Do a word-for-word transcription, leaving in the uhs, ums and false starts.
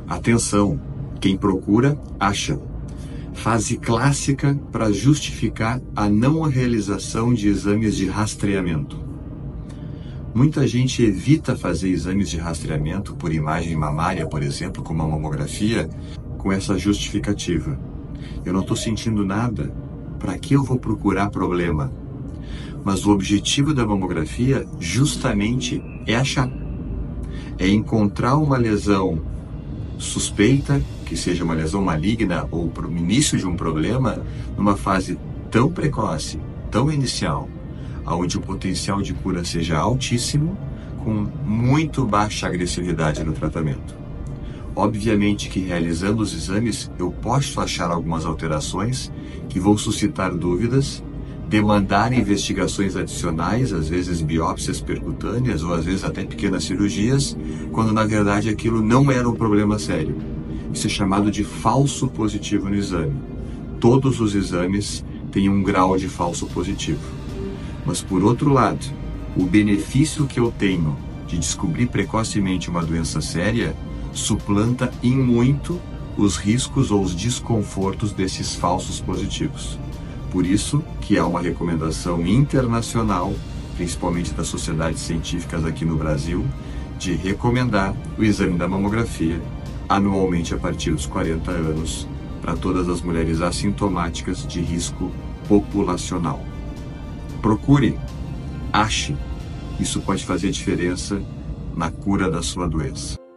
Atenção, quem procura, acha. Fase clássica para justificar a não realização de exames de rastreamento. Muita gente evita fazer exames de rastreamento por imagem mamária, por exemplo, como a mamografia, com essa justificativa. Eu não estou sentindo nada, para que eu vou procurar problema? Mas o objetivo da mamografia justamente é achar. É encontrar uma lesão suspeita, que seja uma lesão maligna ou o início de um problema, numa fase tão precoce, tão inicial, onde o potencial de cura seja altíssimo, com muito baixa agressividade no tratamento. Obviamente que realizando os exames eu posso achar algumas alterações que vão suscitar dúvidas, demandar investigações adicionais, às vezes biópsias percutâneas ou às vezes até pequenas cirurgias, quando na verdade aquilo não era um problema sério. Isso é chamado de falso positivo no exame. Todos os exames têm um grau de falso positivo. Mas por outro lado, o benefício que eu tenho de descobrir precocemente uma doença séria suplanta em muito os riscos ou os desconfortos desses falsos positivos. Por isso que há uma recomendação internacional, principalmente das sociedades científicas aqui no Brasil, de recomendar o exame da mamografia anualmente a partir dos quarenta anos para todas as mulheres assintomáticas de risco populacional. Procure, ache, isso pode fazer diferença na cura da sua doença.